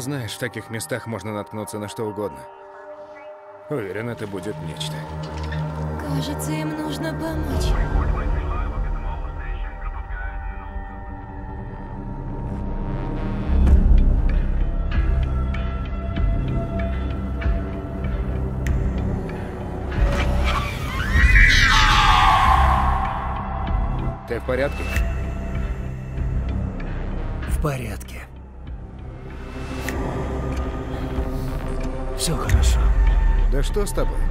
Знаешь, в таких местах можно наткнуться на что угодно. Уверен, это будет нечто. Кажется, им нужно помочь. Ты в порядке? В порядке. Все хорошо. Да что с тобой?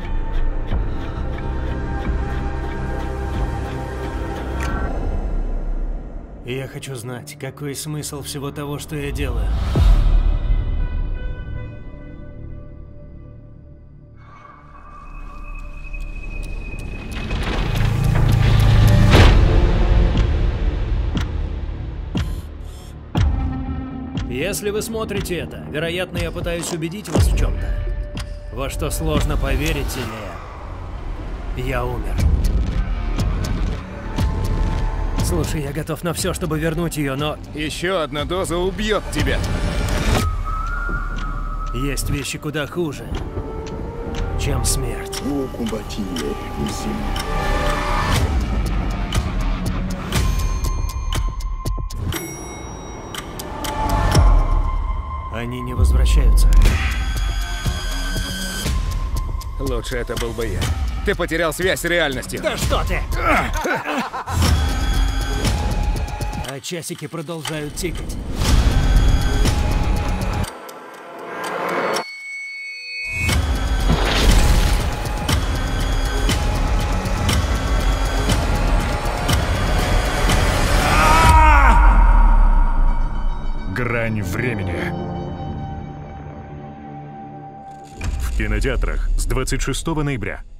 Я хочу знать, какой смысл всего того, что я делаю. Если вы смотрите это, вероятно, я пытаюсь убедить вас в чем-то. Во что сложно поверить или я умер. Слушай, я готов на все, чтобы вернуть ее, но Еще одна доза убьет тебя. есть вещи куда хуже, чем смерть. Vous combattiez aussi. Они не возвращаются. Лучше это был бы я. Ты потерял связь с реальностью. Да что ты! А часики продолжают тикать. Грань времени. В кинотеатрах с 26 ноября.